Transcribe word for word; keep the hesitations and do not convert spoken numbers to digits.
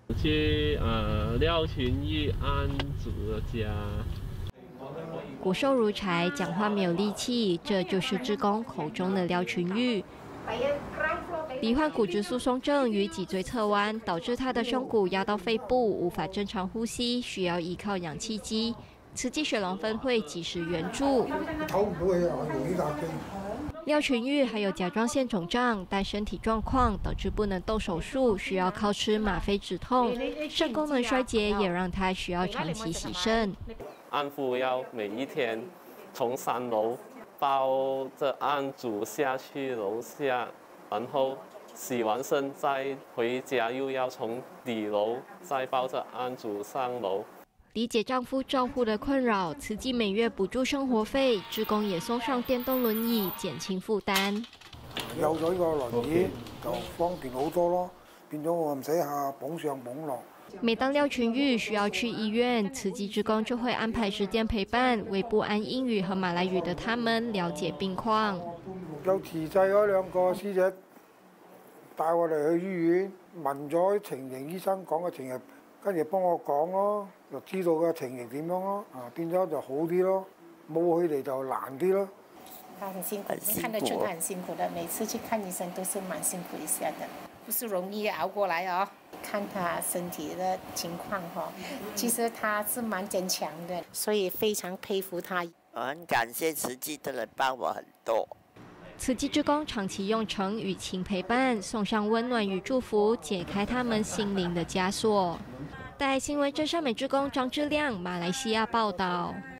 去呃廖群玉安祖的家。 骨瘦如柴，讲话没有力气，这就是志工口中的廖群玉。罹患骨质疏松症与脊椎侧弯，导致他的胸骨压到肺部，无法正常呼吸，需要依靠氧气机。慈济雪龙分会及时援助。廖群玉还有甲状腺肿胀，但身体状况导致不能动手术，需要靠吃吗啡止痛。肾功能衰竭也让他需要长期洗肾。 安父要每一天从三楼抱着案主下去楼下，然后洗完肾再回家，又要从底楼再抱着案主上楼。 理解丈夫照护的困扰，慈济每月補助生活費，志工也送上電動輪椅，減輕負擔。 有咗呢個輪椅就方便好多咯，變咗我唔使下綁上綁落。 每當廖群玉需要去醫院，慈濟志工就會安排時間陪伴，為不安英語和馬來語的他們了解病況。 有慈濟嗰兩個師姐帶我哋去醫院，問咗情形，醫生講嘅情形，跟住幫我講咯，就知道個情形點樣咯，啊變咗就好啲咯，冇佢哋就難啲咯。 他很辛苦，看得出他很辛苦的，每次去看醫生都是蠻辛苦一下的，不是容易熬過來哦。看他身體的情況哈，其實他是蠻堅強的，所以非常佩服他。 我很感謝慈濟的人幫我很多。 慈濟志工長期用誠與情陪伴，送上溫暖與祝福，解開他們心靈的枷鎖。大愛新聞真善美志工張志亮，馬來西亞報道。